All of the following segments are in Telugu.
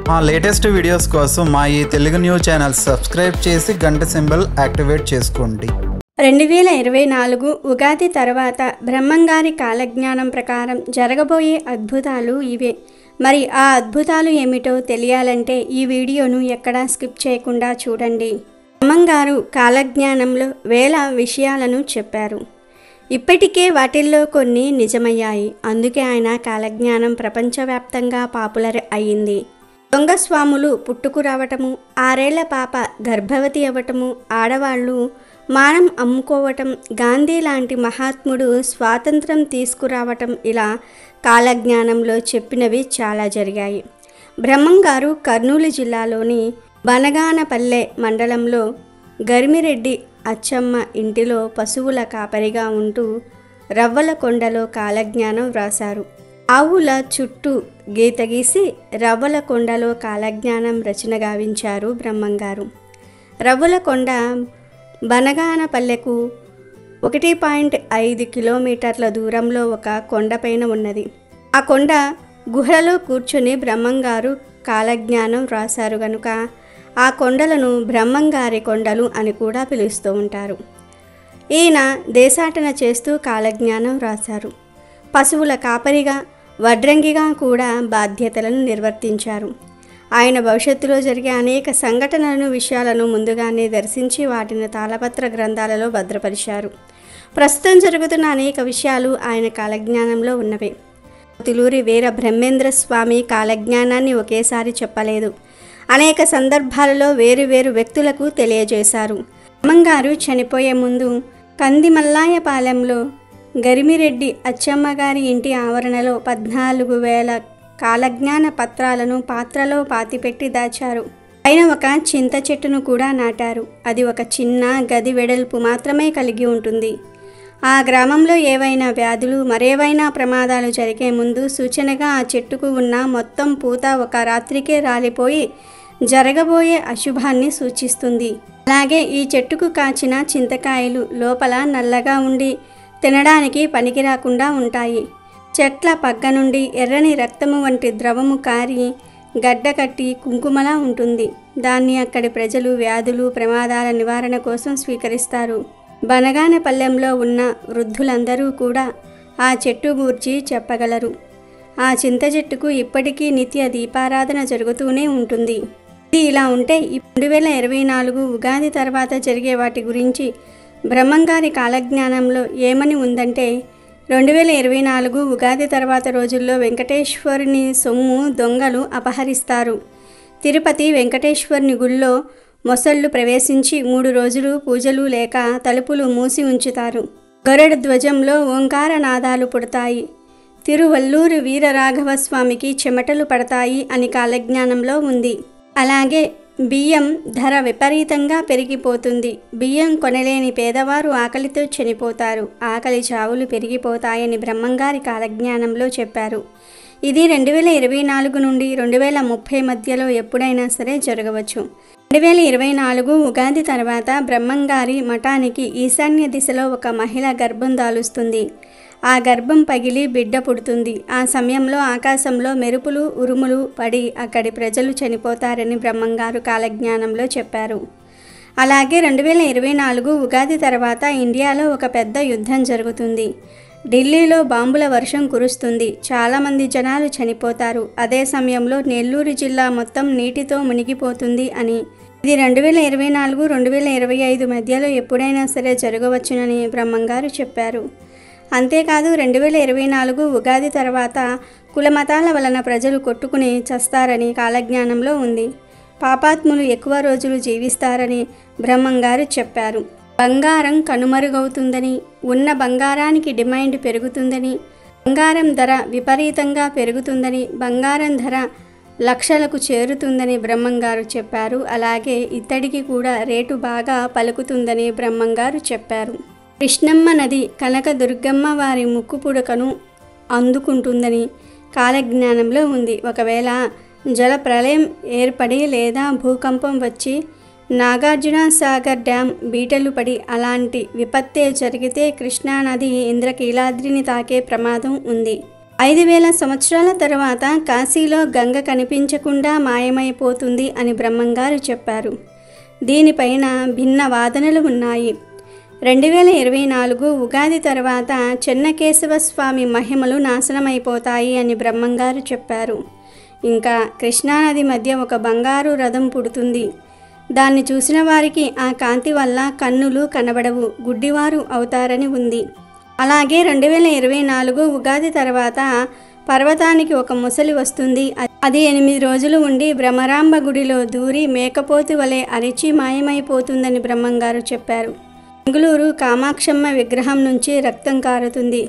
మా లేటెస్ట్ వీడియోస్ కోసం మా ఈ తెలుగు న్యూస్ ఛానల్ సబ్స్క్రైబ్ చేసి గంట సింబల్ యాక్టివేట్ చేసుకోండి. 2024 ఉగాది తర్వాత బ్రహ్మంగారి కాలజ్ఞానం ప్రకారం జరగబోయే అద్భుతాలు ఇవే. మరి ఆ అద్భుతాలు ఏమిటో తెలియాలంటే ఈ వీడియోను ఎక్కడా స్కిప్ చేయకుండా చూడండి. బ్రహ్మంగారు కాలజ్ఞానంలో వేల విషయాలను చెప్పారు. ఇప్పటికే వాటిల్లో కొన్ని నిజమయ్యాయి. అందుకే ఆయన కాలజ్ఞానం ప్రపంచవ్యాప్తంగా పాపులర్ అయ్యింది. దొంగ స్వాములు పుట్టుకు రావటము, 6 ఏళ్ల పాప గర్భవతి అవ్వటము, ఆడవాళ్ళు మానం అమ్ముకోవటం, గాంధీ లాంటి మహాత్ముడు స్వాతంత్రం తీసుకురావటం, ఇలా కాలజ్ఞానంలో చెప్పినవి చాలా జరిగాయి. బ్రహ్మంగారు కర్నూలు జిల్లాలోని బనగానపల్లె మండలంలో గరిమిరెడ్డి అచ్చమ్మ ఇంటిలో పశువుల కాపరిగా ఉంటూ రవ్వలకొండలో కాలజ్ఞానం వ్రాసారు. ఆవుల చుట్టూ గీత గీసి రవ్వలకొండలో కాలజ్ఞానం రచన గావించారు బ్రహ్మంగారు. రవ్వలకొండ బనగానపల్లెకు 1.5 కిలోమీటర్ల దూరంలో ఒక కొండపైన ఉన్నది. ఆ కొండ గుహలలో కూర్చుని బ్రహ్మంగారు కాలజ్ఞానం వ్రాసారు గనుక ఆ కొండలను బ్రహ్మంగారి కొండలు అని కూడా పిలుస్తూ ఉంటారు. ఈయన దేశాటన చేస్తూ కాలజ్ఞానం వ్రాసారు. పశువుల కాపరిగా, వడ్రంగిగా కూడా బాధ్యతలను నిర్వర్తించారు. ఆయన భవిష్యత్తులో జరిగే అనేక సంఘటనలను, విషయాలను ముందుగానే దర్శించి వాటిని తాళపత్ర గ్రంథాలలో భద్రపరిచారు. ప్రస్తుతం జరుగుతున్న అనేక విషయాలు ఆయన కాలజ్ఞానంలో ఉన్నవే. తిలూరి వీర బ్రహ్మేంద్ర స్వామి కాలజ్ఞానాన్ని ఒకేసారి చెప్పలేదు. అనేక సందర్భాలలో వేరు వ్యక్తులకు తెలియజేశారు. బ్రహ్మంగారు చనిపోయే ముందు కందిమల్లాయపాలెంలో గరిమిరెడ్డి అచ్చమ్మగారి ఇంటి ఆవరణలో 14,000 కాలజ్ఞాన పత్రాలను పాత్రలో పాతిపెట్టి దాచారు. పైన ఒక చింత చెట్టును కూడా నాటారు. అది ఒక చిన్న గది వెడల్పు మాత్రమే కలిగి ఉంటుంది. ఆ గ్రామంలో ఏవైనా వ్యాధులు, మరేవైనా ప్రమాదాలు జరిగే ముందు సూచనగా ఆ చెట్టుకు ఉన్న మొత్తం పూత ఒక రాత్రికే రాలిపోయి జరగబోయే అశుభాన్ని సూచిస్తుంది. అలాగే ఈ చెట్టుకు కాచిన చింతకాయలు లోపల నల్లగా ఉండి తినడానికి పనికి రాకుండా ఉంటాయి. చెట్ల పక్క నుండి ఎర్రని రక్తము వంటి ద్రవము కారి గడ్డకట్టి కుంకుమలా ఉంటుంది. దాన్ని అక్కడి ప్రజలు వ్యాధులు, ప్రమాదాల నివారణ కోసం స్వీకరిస్తారు. బనగానపల్లెంలో ఉన్న వృద్ధులందరూ కూడా ఆ చెట్టు గూర్చి చెప్పగలరు. ఆ చింత చెట్టుకు ఇప్పటికీ నిత్య దీపారాధన జరుగుతూనే ఉంటుంది. ఇది ఇలా ఉంటే 2024 ఉగాది తర్వాత జరిగే వాటి గురించి బ్రహ్మంగారి కాలజ్ఞానంలో ఏమని ఉందంటే, 2024 ఉగాది తర్వాత రోజుల్లో వెంకటేశ్వరుని సొమ్ము దొంగలు అపహరిస్తారు. తిరుపతి వెంకటేశ్వరుని గుళ్ళో మొసళ్ళు ప్రవేశించి 3 రోజులు పూజలు లేక తలుపులు మూసి ఉంచుతారు. గరుడ ధ్వజంలో ఓంకార నాదాలు పుడతాయి. తిరువల్లూరు వీరరాఘవ స్వామికి చెమటలు పడతాయి అని కాలజ్ఞానంలో ఉంది. అలాగే బియ్యం ధర విపరీతంగా పెరిగిపోతుంది. బియ్యం కొనలేని పేదవారు ఆకలితో చనిపోతారు. ఆకలి చావులు పెరిగిపోతాయని బ్రహ్మంగారి కాలజ్ఞానంలో చెప్పారు. ఇది 2024 నుండి 2030 మధ్యలో ఎప్పుడైనా సరే జరగవచ్చు. 2024 ఉగాది తర్వాత బ్రహ్మంగారి మఠానికి ఈశాన్య దిశలో ఒక మహిళ గర్భం దాలుస్తుంది. ఆ గర్భం పగిలి బిడ్డ పుడుతుంది. ఆ సమయంలో ఆకాశంలో మెరుపులు, ఉరుములు పడి అక్కడి ప్రజలు చనిపోతారని బ్రహ్మంగారు కాలజ్ఞానంలో చెప్పారు. అలాగే 2024 ఉగాది తర్వాత ఇండియాలో ఒక పెద్ద యుద్ధం జరుగుతుంది. ఢిల్లీలో బాంబుల వర్షం కురుస్తుంది. చాలామంది జనాలు చనిపోతారు. అదే సమయంలో నెల్లూరు జిల్లా మొత్తం నీటితో మునిగిపోతుంది అని. ఇది 2024, 2025 మధ్యలో ఎప్పుడైనా సరే జరగవచ్చునని బ్రహ్మంగారు చెప్పారు. అంతేకాదు 2024 ఉగాది తర్వాత కులమతాల వలన ప్రజలు కొట్టుకుని చస్తారని కాలజ్ఞానంలో ఉంది. పాపాత్ములు ఎక్కువ రోజులు జీవిస్తారని బ్రహ్మంగారు చెప్పారు. బంగారం కనుమరుగవుతుందని, ఉన్న బంగారానికి డిమాండ్ పెరుగుతుందని, బంగారం ధర విపరీతంగా పెరుగుతుందని, బంగారం ధర లక్షలకు చేరుతుందని బ్రహ్మంగారు చెప్పారు. అలాగే ఇత్తడికి కూడా రేటు బాగా పలుకుతుందని బ్రహ్మంగారు చెప్పారు. కృష్ణమ్మ నది కనకదుర్గమ్మ వారి ముక్కు పుడకను అందుకుంటుందని కాలజ్ఞానంలో ఉంది. ఒకవేళ జల ప్రళయం ఏర్పడి లేదా భూకంపం వచ్చి నాగార్జున సాగర్ డ్యాం బీటలు పడి అలాంటి విపత్తే జరిగితే కృష్ణానది ఇంద్రకీలాద్రిని తాకే ప్రమాదం ఉంది. 5000 సంవత్సరాల తర్వాత కాశీలో గంగ కనిపించకుండా మాయమైపోతుంది అని బ్రహ్మంగారు చెప్పారు. దీనిపైన భిన్న వాదనలు ఉన్నాయి. 2024 ఉగాది తర్వాత చెన్నకేశవ స్వామి మహిమలు నాశనమైపోతాయి అని బ్రహ్మంగారు చెప్పారు. ఇంకా కృష్ణానది మధ్య ఒక బంగారు రథం పుడుతుంది. దాన్ని చూసిన వారికి ఆ కాంతి వల్ల కన్నులు కనబడవు, గుడ్డివారు అవుతారని ఉంది. అలాగే 2024 ఉగాది తర్వాత పర్వతానికి ఒక ముసలి వస్తుంది. అది 8 రోజులు ఉండి భ్రమరాంబ గుడిలో దూరి మేకపోతు వలె అరిచి మాయమైపోతుందని బ్రహ్మంగారు చెప్పారు. బెంగుళూరు కామాక్షమ్మ విగ్రహం నుంచి రక్తం కారుతుంది.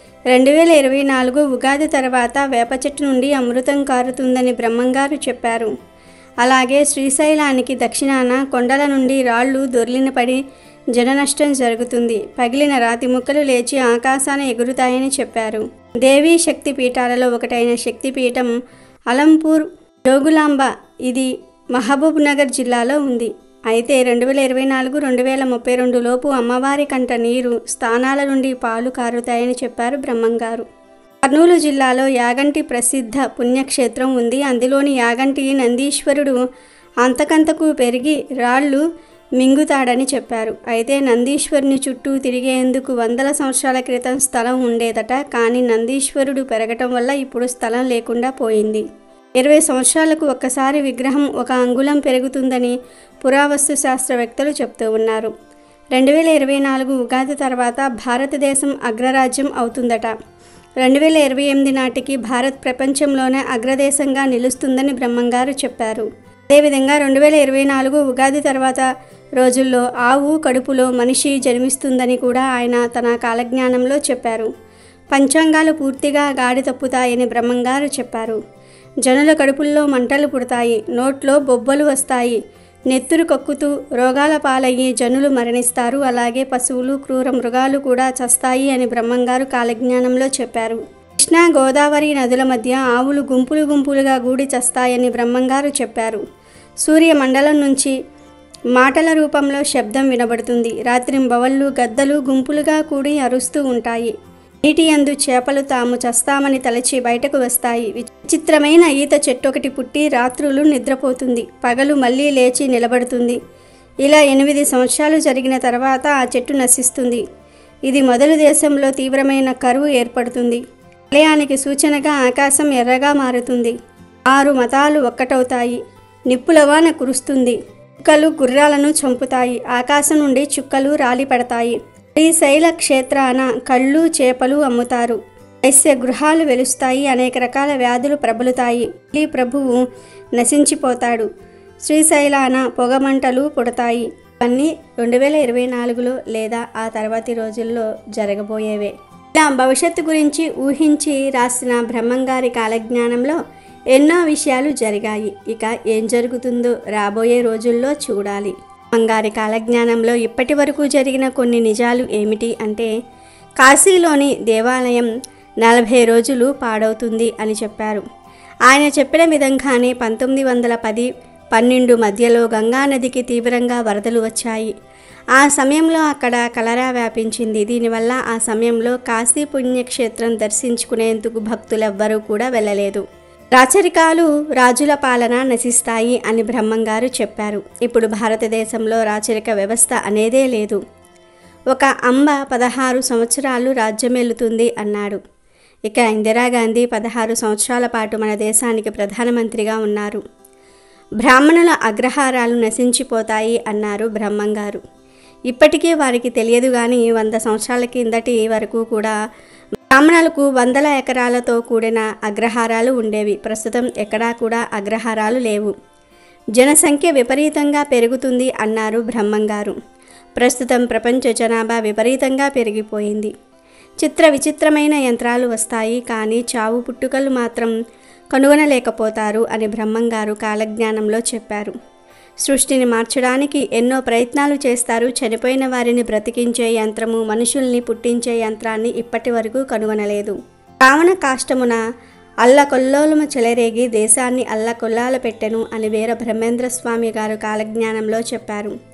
2024 ఉగాది తర్వాత వేప చెట్టు నుండి అమృతం కారుతుందని బ్రహ్మంగారు చెప్పారు. అలాగే శ్రీశైలానికి దక్షిణాన కొండల నుండి రాళ్లు దొర్లిన పడి జననష్టం జరుగుతుంది. పగిలిన రాతి ముక్కలు లేచి ఆకాశాన ఎగురుతాయని చెప్పారు. దేవీ శక్తి పీఠాలలో ఒకటైన శక్తిపీఠం అలంపూర్ జోగులాంబ, ఇది మహబూబ్ నగర్ జిల్లాలో ఉంది. అయితే 2024-2032 లోపు అమ్మవారి కంట నీరు, స్థానాల నుండి పాలు కారుతాయని చెప్పారు బ్రహ్మంగారు. కర్నూలు జిల్లాలో యాగంటి ప్రసిద్ధ పుణ్యక్షేత్రం ఉంది. అందులోని యాగంటి నందీశ్వరుడు అంతకంతకు పెరిగి రాళ్ళు మింగుతాడని చెప్పారు. అయితే నందీశ్వరుని చుట్టూ తిరిగేందుకు 100 సంవత్సరాల క్రితం స్థలం ఉండేదట. కానీ నందీశ్వరుడు పెరగటం వల్ల ఇప్పుడు స్థలం లేకుండా పోయింది. 20 సంవత్సరాలకు ఒక్కసారి విగ్రహం 1 అంగుళం పెరుగుతుందని పురావస్తు శాస్త్రవేత్తలు చెప్తూ ఉన్నారు. 2024 ఉగాది తర్వాత భారతదేశం అగ్రరాజ్యం అవుతుందట. 2028 నాటికి భారత్ ప్రపంచంలోనే అగ్రదేశంగా నిలుస్తుందని బ్రహ్మంగారు చెప్పారు. అదేవిధంగా 2024 ఉగాది తర్వాత రోజుల్లో ఆవు కడుపులో మనిషి జన్మిస్తుందని కూడా ఆయన తన కాలజ్ఞానంలో చెప్పారు. పంచాంగాలు పూర్తిగా గాడి తప్పుతాయని బ్రహ్మంగారు చెప్పారు. జనుల కడుపుల్లో మంటలు పుడతాయి, నోట్లో బొబ్బలు వస్తాయి, నెత్తురు కక్కుతూ రోగాల పాలయ్యి జనులు మరణిస్తారు. అలాగే పశువులు, క్రూర మృగాలు కూడా చస్తాయి అని బ్రహ్మంగారు కాలజ్ఞానంలో చెప్పారు. కృష్ణా గోదావరి నదుల మధ్య ఆవులు గుంపులు గుంపులుగా గూడి చస్తాయని బ్రహ్మంగారు చెప్పారు. సూర్యమండలం నుంచి మాటల రూపంలో శబ్దం వినబడుతుంది. రాత్రింబవళ్ళు గద్దలు గుంపులుగా కూడి అరుస్తూ ఉంటాయి. నీటి యందు చేపలు తాము చస్తామని తలచి బయటకు వస్తాయి. విచిత్రమైన ఈత చెట్టు ఒకటి పుట్టి రాత్రులు నిద్రపోతుంది, పగలు మళ్ళీ లేచి నిలబడుతుంది. ఇలా 8 సంవత్సరాలు జరిగిన తర్వాత ఆ చెట్టు నశిస్తుంది. ఇది మొదలు దేశంలో తీవ్రమైన కరువు ఏర్పడుతుంది. ప్రళయానికి సూచనగా ఆకాశం ఎర్రగా మారుతుంది. 6 మతాలు ఒక్కటవుతాయి. నిప్పులవాన కురుస్తుంది. చుక్కలు గుర్రాలను చంపుతాయి. ఆకాశం నుండి చుక్కలు రాలి పడతాయి. శ్రీశైల క్షేత్రాన కళ్ళు, చేపలు అమ్ముతారు. వైశ్య గృహాలు వెలుస్తాయి. అనేక రకాల వ్యాధులు ప్రబలుతాయి. ఈ ప్రభువు నశించిపోతాడు. శ్రీశైలాన పొగమంటలు పుడతాయి. ఇవన్నీ 2024లో లేదా ఆ తర్వాతి రోజుల్లో జరగబోయేవే. ఇలా భవిష్యత్తు గురించి ఊహించి రాసిన బ్రహ్మంగారి కాలజ్ఞానంలో ఎన్నో విషయాలు జరిగాయి. ఇక ఏం జరుగుతుందో రాబోయే రోజుల్లో చూడాలి. బ్రహ్మంగారి కాలజ్ఞానంలో ఇప్పటి వరకు జరిగిన కొన్ని నిజాలు ఏమిటి అంటే, కాశీలోని దేవాలయం 40 రోజులు పాడవుతుంది అని చెప్పారు. ఆయన చెప్పిన విధంగానే 1910-12 మధ్యలో గంగానదికి తీవ్రంగా వరదలు వచ్చాయి. ఆ సమయంలో అక్కడ కలరా వ్యాపించింది. దీనివల్ల ఆ సమయంలో కాశీ పుణ్యక్షేత్రం దర్శించుకునేందుకు భక్తులెవ్వరూ కూడా వెళ్ళలేదు. రాచరికాలు, రాజుల పాలన నశిస్తాయి అని బ్రహ్మంగారు చెప్పారు. ఇప్పుడు భారతదేశంలో రాచరిక వ్యవస్థ అనేదే లేదు. ఒక అంబ 16 సంవత్సరాలు రాజ్యమేలుతుంది అన్నాడు. ఇక ఇందిరాగాంధీ 16 సంవత్సరాల పాటు మన దేశానికి ప్రధానమంత్రిగా ఉన్నారు. బ్రాహ్మణుల అగ్రహారాలు నశించిపోతాయి అన్నారు బ్రహ్మంగారు. ఇప్పటికీ వారికి తెలియదు కానీ 100 సంవత్సరాల కిందటి వరకు కూడా బ్రాహ్మణులకు 100 ఎకరాలతో కూడిన అగ్రహారాలు ఉండేవి. ప్రస్తుతం ఎక్కడా కూడా అగ్రహారాలు లేవు. జనసంఖ్య విపరీతంగా పెరుగుతుంది అన్నారు బ్రహ్మంగారు. ప్రస్తుతం ప్రపంచ జనాభా విపరీతంగా పెరిగిపోయింది. విచిత్రమైన యంత్రాలు వస్తాయి, కానీ చావు పుట్టుకలు మాత్రం కనుగొనలేకపోతారు అని బ్రహ్మంగారు కాలజ్ఞానంలో చెప్పారు. సృష్టిని మార్చడానికి ఎన్నో ప్రయత్నాలు చేస్తారు. చనిపోయిన వారిని బ్రతికించే యంత్రము, మనుషుల్ని పుట్టించే యంత్రాన్ని ఇప్పటి వరకు కనుగొనలేదు. రావణ కాష్టమున అల్లకొల్లోలము చెలరేగి దేశాన్ని అల్లకొల్లాల పెట్టెను అని వీర బ్రహ్మేంద్ర స్వామి గారు కాలజ్ఞానంలో చెప్పారు.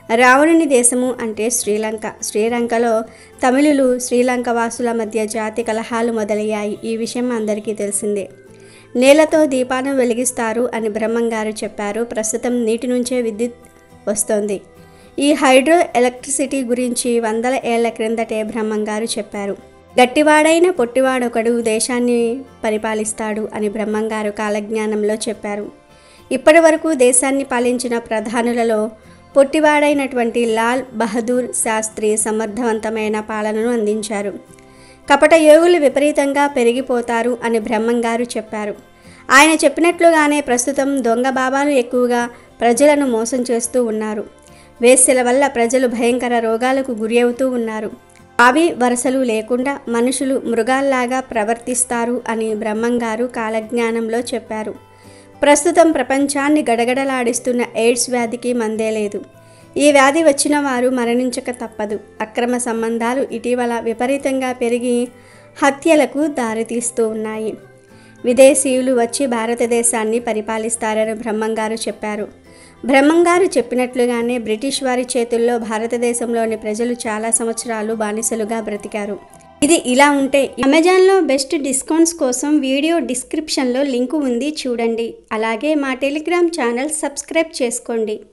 రావణుని దేశము అంటే శ్రీలంక. శ్రీలంకలో తమిళులు శ్రీలంక వాసుల మధ్య జాతి కలహాలు మొదలయ్యాయి. ఈ విషయం అందరికీ తెలిసిందే. నేలతో దీపాలను వెలిగిస్తారు అని బ్రహ్మంగారు చెప్పారు. ప్రస్తుతం నీటి నుంచే విద్యుత్ వస్తోంది. ఈ హైడ్రో ఎలక్ట్రిసిటీ గురించి వందల ఏళ్ల క్రిందటే బ్రహ్మంగారు చెప్పారు. గట్టివాడైన పొట్టివాడొకడు దేశాన్ని పరిపాలిస్తాడు అని బ్రహ్మంగారు కాలజ్ఞానంలో చెప్పారు. ఇప్పటి వరకు దేశాన్ని పాలించిన ప్రధానులలో పొట్టివాడైనటువంటి లాల్ బహదూర్ శాస్త్రి సమర్థవంతమైన పాలనను అందించారు. కపట యోగులు విపరీతంగా పెరిగిపోతారు అని బ్రహ్మంగారు చెప్పారు. ఆయన చెప్పినట్లుగానే ప్రస్తుతం దొంగ బాబాలు ఎక్కువగా ప్రజలను మోసం చేస్తూ ఉన్నారు. వేశ్యల వల్ల ప్రజలు భయంకర రోగాలకు గురి అవుతూ ఉన్నారు. అవి వరసలు లేకుండా మనుషులు మృగాల్లాగా ప్రవర్తిస్తారు అని బ్రహ్మంగారు కాలజ్ఞానంలో చెప్పారు. ప్రస్తుతం ప్రపంచాన్ని గడగడలాడిస్తున్న ఎయిడ్స్ వ్యాధికి మందే లేదు. ఈ వ్యాధి వచ్చిన వారు మరణించక తప్పదు. అక్రమ సంబంధాలు ఇటీవల విపరీతంగా పెరిగి హత్యలకు దారితీస్తూ ఉన్నాయి. విదేశీయులు వచ్చి భారతదేశాన్ని పరిపాలిస్తారని బ్రహ్మంగారు చెప్పారు. బ్రహ్మంగారు చెప్పినట్లుగానే బ్రిటిష్ వారి చేతుల్లో భారతదేశంలోని ప్రజలు చాలా సంవత్సరాలు బానిసలుగా బ్రతికారు. ఇది ఇలా ఉంటే అమెజాన్లో బెస్ట్ డిస్కౌంట్స్ కోసం వీడియో డిస్క్రిప్షన్లో లింకు ఉంది, చూడండి. అలాగే మా టెలిగ్రామ్ ఛానల్ సబ్స్క్రైబ్ చేసుకోండి.